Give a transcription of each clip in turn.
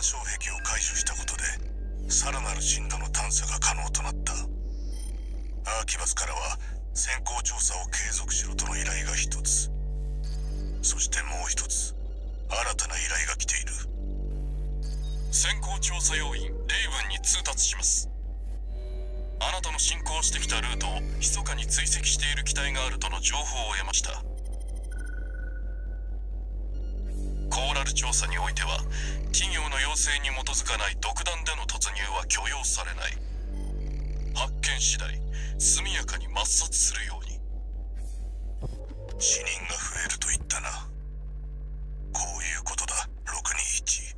障壁を解除したことでさらなる深度の探査が可能となった。アーキバスからは先行調査を継続しろとの依頼が一つ、そしてもう一つ新たな依頼が来ている。 先行調査要員レイブンに通達します。あなたの進行してきたルートを密かに追跡している機体があるとの情報を得ました。コーラル調査においては企業の要請に基づかない独断での突入は許容されない。発見次第速やかに抹殺するように。 死人が増えると言ったな。こういうことだ、621。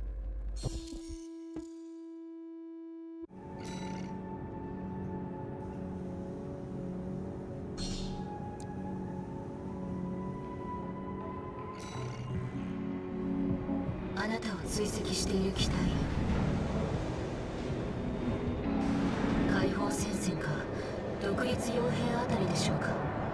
あなたを追跡している機体、解放戦線か独立傭兵あたりでしょうか。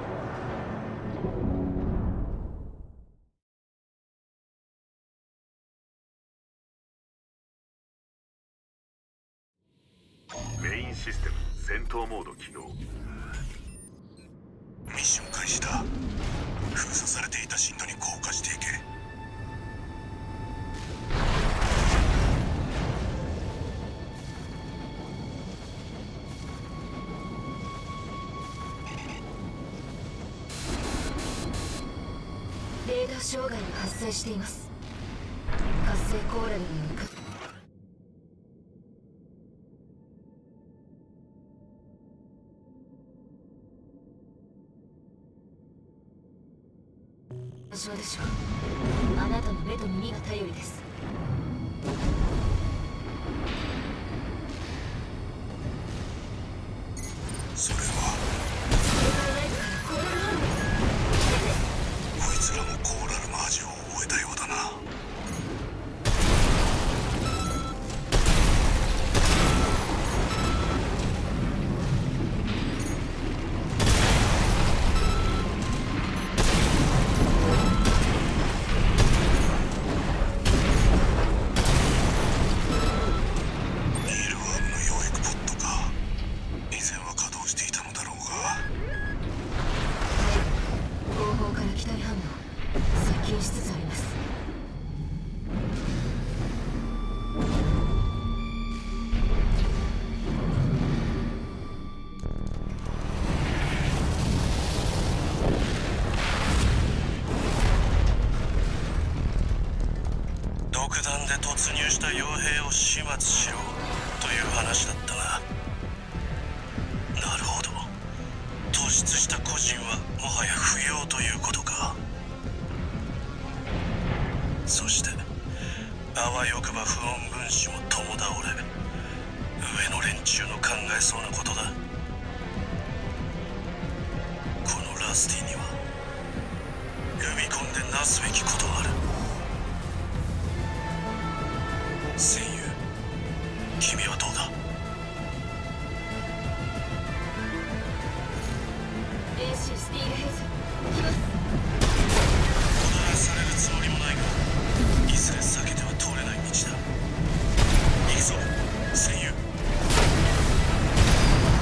メインシステム戦闘モード起動。 ミッション開始だ。封鎖されていた深度に降下していけ。 レーダー障害が発生しています。活性コーラルに向かってでしょう。あなたの目と耳が頼りです。 それはこいつらもコーラルの味を覚えたようだな。独断で突入した傭兵を始末しろという話だったな。なるほど、突出した個人はもはや不要ということか。そしてあわよくば不穏分子も共倒れ、上の連中の考えそうなことだ。このラスティには踏み込んでなすべきことがある。戦友、君はどうだ。 AC スティールヘイズ来ます。 踊らされるつもりもないが、いずれ避けては通れない道だ。行くぞ戦友。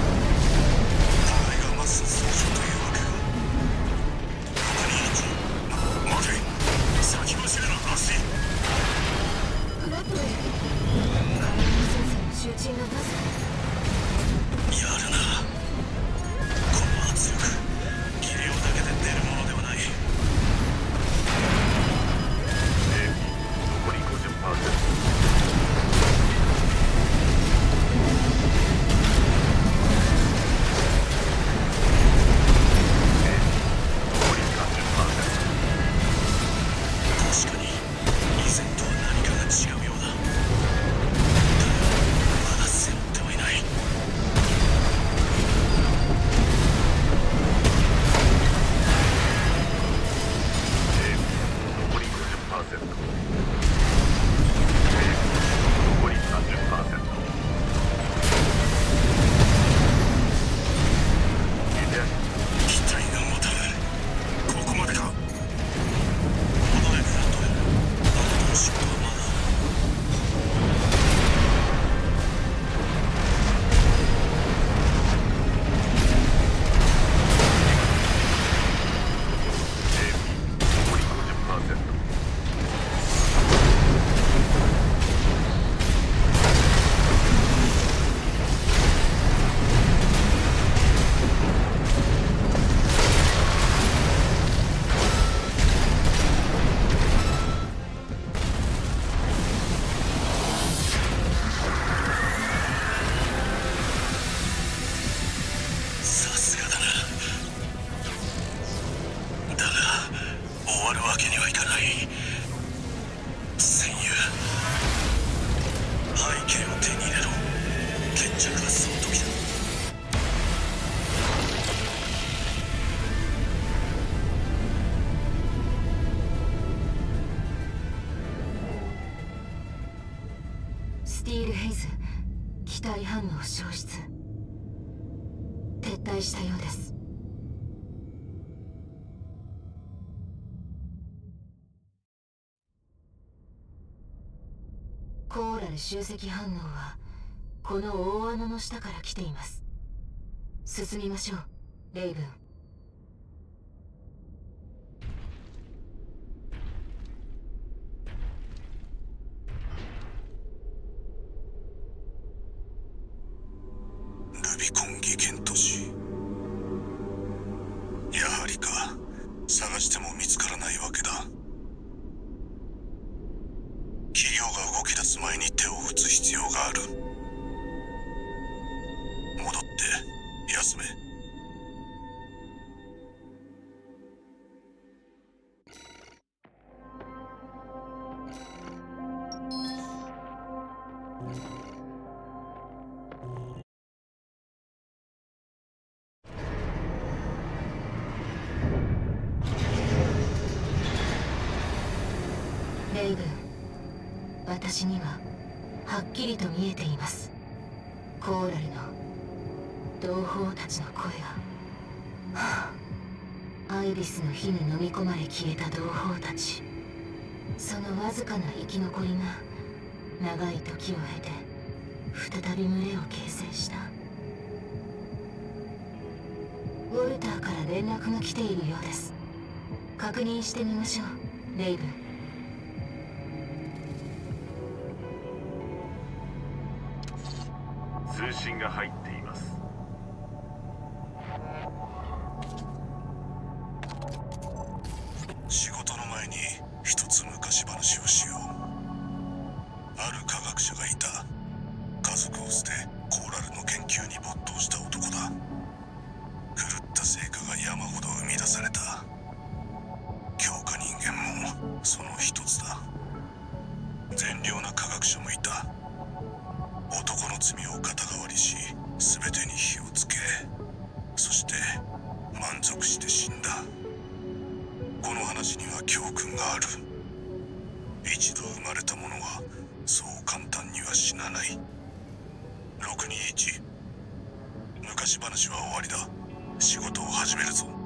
消失。撤退したようです。コーラル集積反応はこの大穴の下から来ています。進みましょう、レイブン。 ルビコン技研都市。やはりか。探しても見つからないわけだ。企業が動き出す前に手を打つ必要がある。戻って休め。 レイブン、私にははっきりと見えています。コーラルの同胞たちの声が。アイビスの火に飲み込まれ消えた同胞たち。そのわずかな生き残りが長い時を経て再び群れを形成した。ウォルターから連絡が来ているようです。確認してみましょう、レイブン。 通信が入っています。 仕事の前に一つ昔話をしよう。ある科学者がいた。家族を捨てコーラルの研究に没頭した男だ。狂った成果が山ほど生み出された。強化人間もその一つだ。善良な科学者もいた。男の罪を肩代わりし、全てに火をつけ、そして満足して死んだ。この話には教訓がある。一度生まれた者はそう簡単には死なない。621、昔話は終わりだ。仕事を始めるぞ。